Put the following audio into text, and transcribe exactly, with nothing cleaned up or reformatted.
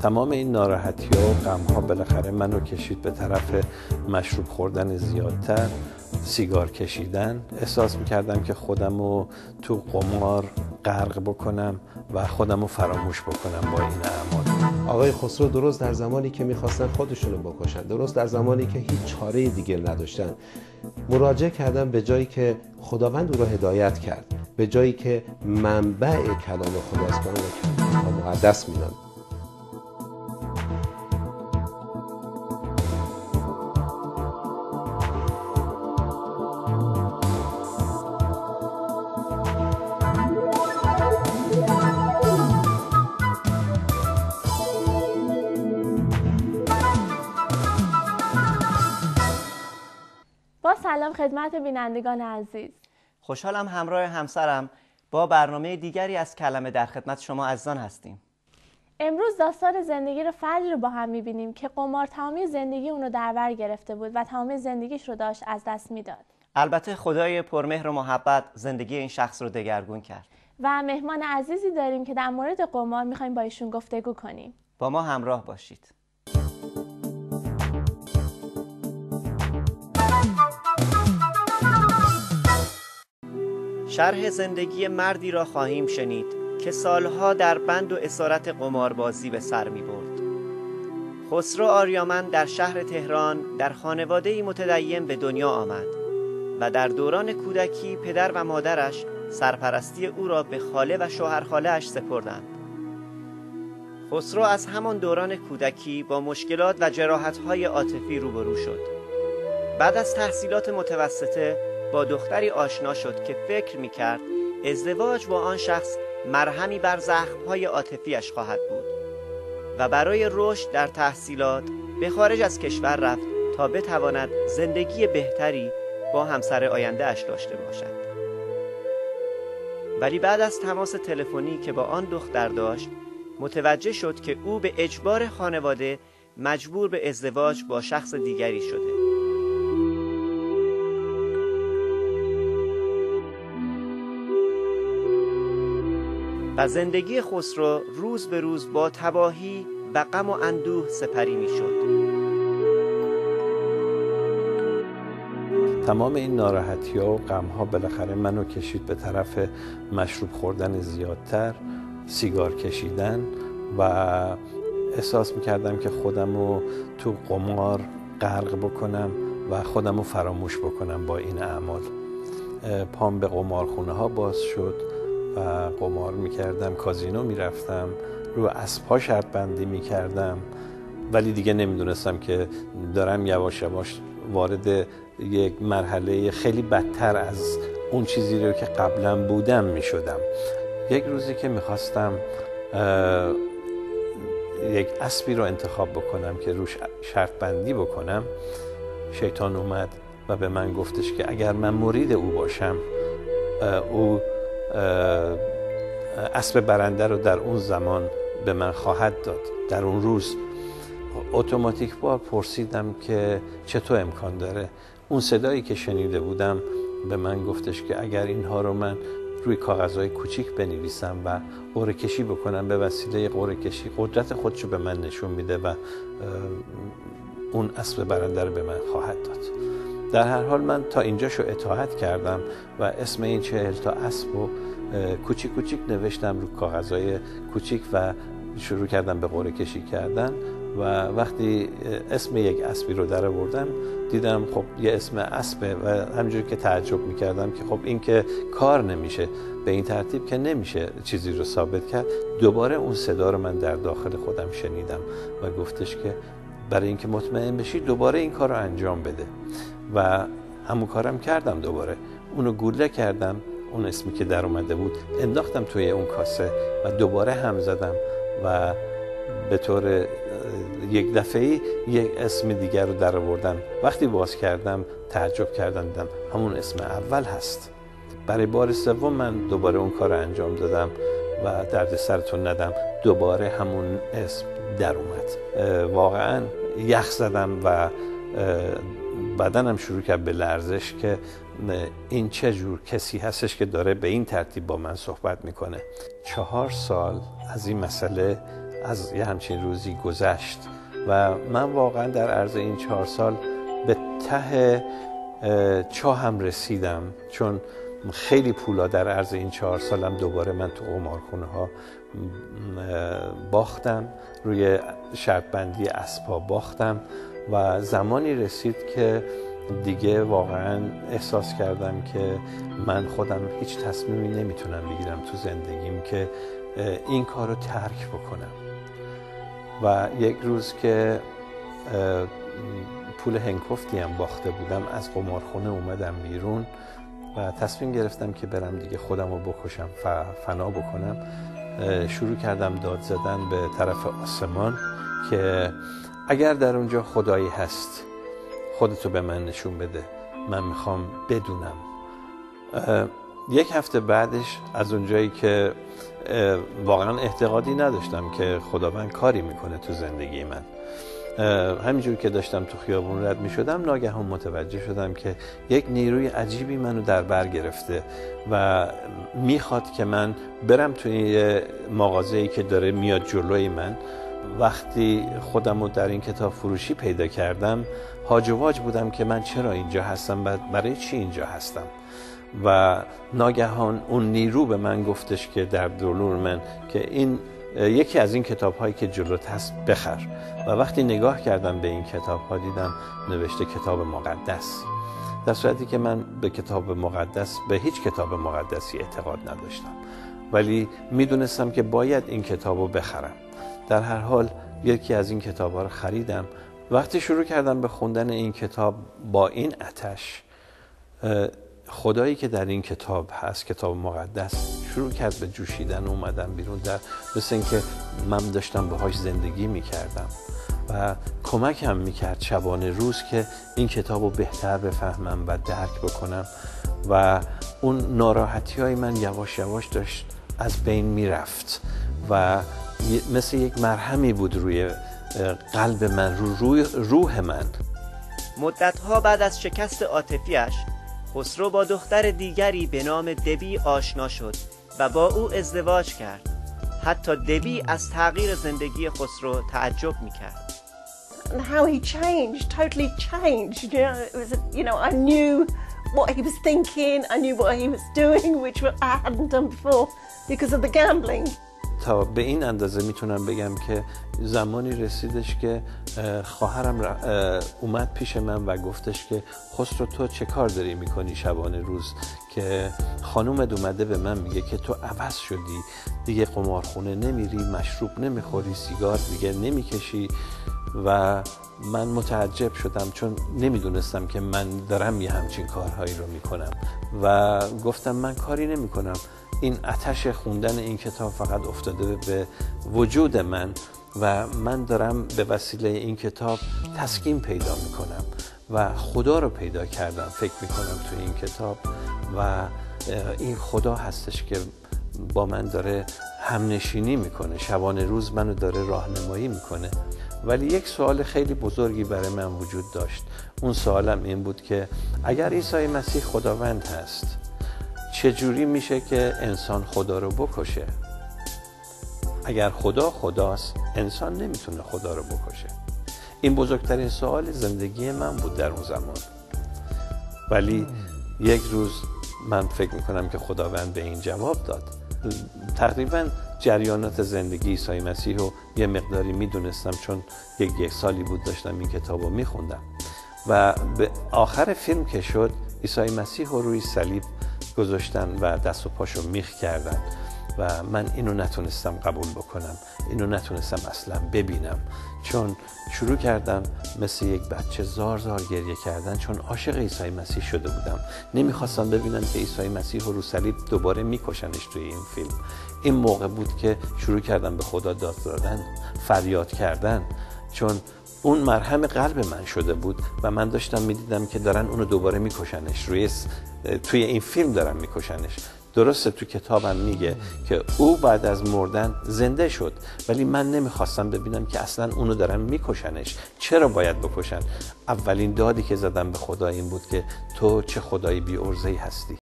تمام این ناراحتی ها و غم ها بالاخره منو کشید به طرف مشروب خوردن زیادتر، سیگار کشیدن. احساس میکردم که خودمو تو قمار غرق بکنم و خودمو فراموش بکنم با این اعمال. آقای خسرو درست در زمانی که میخواستن خودشونو بکشن، درست در زمانی که هیچ چاره دیگه نداشتن، مراجعه کردن به جایی که خداوند او را هدایت کرد، به جایی که منبع کلام خداست، به کلام مقدس میدن. با سلام خدمت بینندگان عزیز. خوشحالم همراه همسرم با برنامه دیگری از کلمه در خدمت شما عزیزان هستیم. امروز داستان زندگی رو فردی رو با هم می‌بینیم که قمار تمامی زندگی اون رو در بر گرفته بود و تمامی زندگیش رو داشت از دست میداد. البته خدای پرمهر و محبت زندگی این شخص رو دگرگون کرد. و مهمان عزیزی داریم که در مورد قمار می‌خوایم با ایشون گفتگو کنیم. با ما همراه باشید. شرح زندگی مردی را خواهیم شنید که سالها در بند و اسارت قماربازی به سر می برد. خسرو آریامن در شهر تهران در خانواده‌ای متدین به دنیا آمد و در دوران کودکی پدر و مادرش سرپرستی او را به خاله و شوهرخاله‌اش سپردند. خسرو از همان دوران کودکی با مشکلات و جراحت‌های عاطفی روبرو شد. بعد از تحصیلات متوسطه با دختری آشنا شد که فکر می‌کرد ازدواج با آن شخص مرهمی بر زخم‌های عاطفی‌اش خواهد بود و برای رشد در تحصیلات به خارج از کشور رفت تا بتواند زندگی بهتری با همسر آینده‌اش داشته باشد. ولی بعد از تماس تلفنی که با آن دختر داشت متوجه شد که او به اجبار خانواده مجبور به ازدواج با شخص دیگری شده. و زندگی خسرو روز به روز با تباهی و غم و اندوه سپری می شد. تمام این ناراحتی ها و غم ها بالاخره منو کشید به طرف مشروب خوردن زیادتر، سیگار کشیدن و احساس میکردم که خودمو تو قمار غرق بکنم و خودمو فراموش بکنم با این اعمال. پام به قمارخونه ها باز شد و قمار میکردم، کازینو میرفتم، رو اسب‌ها شرط بندی میکردم، ولی دیگه نمیدونستم که دارم یواش یواش وارد یک مرحله خیلی بدتر از اون چیزی رو که قبلا بودم میشدم. یک روزی که میخواستم یک اسبی رو انتخاب بکنم که روش شرط بندی بکنم، شیطان اومد و به من گفتش که اگر من مرید او باشم، او اسب برنده رو در اون زمان به من خواهد داد. در اون روز اتوماتیک بار پرسیدم که چطور امکان داره. اون صدایی که شنیده بودم به من گفتش که اگر اینها رو من روی کاغذهای کوچیک بنویسم و قرعه کشی بکنم، به وسیله قرعه کشی قدرت خودشو به من نشون میده و اون اسب برنده رو به من خواهد داد. در هر حال من تا اینجاشو اطاعت کردم و اسم این چهل تا اسب رو کوچیک کوچیک نوشتم رو کاغذهای کوچیک و شروع کردم به قرعه کشی کردن و وقتی اسم یک اسبی رو در آوردم دیدم خب یه اسم اسبه و همینجوری که تعجب میکردم که خب این که کار نمیشه، به این ترتیب که نمیشه چیزی رو ثابت کرد. دوباره اون صدا رو من در داخل خودم شنیدم و گفتش که برای اینکه مطمئن بشی دوباره این کار رو انجام بده و همون کارم کردم. دوباره اونو گوله کردم، اون اسمی که در اومده بود انداختم توی اون کاسه و دوباره هم زدم و به طور یک دفعه‌ای یک اسم دیگر رو در آوردم. وقتی باز کردم تعجب کردم، دیدم همون اسم اول هست. برای بار سوم من دوباره اون کار رو انجام دادم و درد سرتون ندم، دوباره همون اسم در اومد. واقعا یخ زدم و بدنم شروع کرد به لرزش که این چه جور کسی هستش که داره به این ترتیب با من صحبت میکنه. چهار سال از این مسئله از یه همچین روزی گذشت و من واقعا در عرض این چهار سال به ته چاهم رسیدم، چون خیلی پولا در عرض این چهار سالم دوباره من تو قمارخونه ها باختم، روی شرط بندی اسبا باختم و زمانی رسید که دیگه واقعا احساس کردم که من خودم هیچ تصمیمی نمیتونم بگیرم تو زندگیم که این کار رو ترک بکنم. و یک روز که پول هنکفتی هم باخته بودم از قمارخونه اومدم بیرون و تصمیم گرفتم که برم دیگه خودم رو بکشم، فنا بکنم. شروع کردم داد زدن به طرف آسمان که اگر در اونجا خدایی هست خودتو به من نشون بده، من میخوام بدونم. یک هفته بعدش از اونجایی که واقعا اعتقادی نداشتم که خداوند کاری میکنه تو زندگی من، همینجور که داشتم تو خیابون رد میشدم ناگهان متوجه شدم که یک نیروی عجیبی منو در بر گرفته و میخواد که من برم توی مغازه‌ای که داره میاد جلوی من. وقتی خودم رو در این کتاب فروشی پیدا کردم هاج و واج بودم که من چرا اینجا هستم، برای چی اینجا هستم. و ناگهان اون نیرو به من گفتش که در دلور من که این یکی از این کتاب هایی که جلوت هست بخر. و وقتی نگاه کردم به این کتاب ها دیدم نوشته کتاب مقدس، در صورتی که من به کتاب مقدس به هیچ کتاب مقدسی اعتقاد نداشتم، ولی میدونستم که باید این کتاب رو بخرم. در هر حال یکی از این کتاب ها رو خریدم. وقتی شروع کردم به خوندن این کتاب با این آتش، خدایی که در این کتاب هست، کتاب مقدس، شروع کرد به جوشیدن. اومدم بیرون، در مثل این که من داشتم باهاش زندگی میکردم و کمکم میکرد شبانه روز که این کتاب رو بهتر بفهمم و درک بکنم و اون ناراحتی های من یواش یواش داشت از بین میرفت و مثل یک مرهمی بود روی قلب من، رو روی روح من. مدتها بعد از شکست عاطفیش خسرو با دختر دیگری به نام دبی آشنا شد و با او ازدواج کرد. حتی دبی از تغییر زندگی خسرو تعجب میکرد. And how he changed, totally changed. You know, it was, you know, I knew what he was thinking, I knew what he was doing, which I hadn't done before because of the gambling. تا به این اندازه میتونم بگم که زمانی رسیدش که خواهرم اومد پیش من و گفتش که خسرو تو چه کار داری میکنی شبانه روز که خانومت اومده به من میگه که تو عوض شدی، دیگه قمارخونه نمیری، مشروب نمیخوری، سیگار دیگه نمیکشی. و من متعجب شدم چون نمیدونستم که من دارم یه همچین کارهایی رو میکنم و گفتم من کاری نمیکنم، این آتش خوندن این کتاب فقط افتاده به وجود من و من دارم به وسیله این کتاب تسکین پیدا میکنم و خدا رو پیدا کردم. فکر میکنم تو این کتاب و این خدا هستش که با من داره همنشینی میکنه، شبانه روز منو داره راهنمایی میکنه. ولی یک سوال خیلی بزرگی برای من وجود داشت. اون سوالم این بود که اگر عیسی مسیح خداوند هست، چجوری میشه که انسان خدا رو بکشه؟ اگر خدا خداست، انسان نمیتونه خدا رو بکشه. این بزرگترین سوال زندگی من بود در اون زمان. ولی یک روز من فکر میکنم که خداوند به این جواب داد. تقریبا جریانات زندگی عیسی مسیح رو یه مقداری میدونستم چون یک یک سالی بود داشتم این کتاب رو میخوندم و به آخر فیلم که شد عیسی مسیح رو روی صلیب گذاشتن و دست و پاشو میخ کردن و من اینو نتونستم قبول بکنم، اینو نتونستم اصلا ببینم، چون شروع کردم مثل یک بچه زار زار گریه کردن چون عاشق عیسی مسیح شده بودم. نمیخواستم ببینم که عیسی مسیح رو صلیب دوباره میکشنش توی این فیلم. این موقع بود که شروع کردم به خدا داد دادن، فریاد کردن، چون اون مرهم قلب من شده بود و من داشتم میدیدم که دارن اونو دوباره میکشنش، روی توی این فیلم دارن میکشنش. درسته تو کتابم میگه که او بعد از مردن زنده شد، ولی من نمیخواستم ببینم که اصلا اونو دارن میکشنش. چرا باید بکشن؟ اولین دادی که زدم به خدا این بود که تو چه خدای بی عرضه‌ای هستی.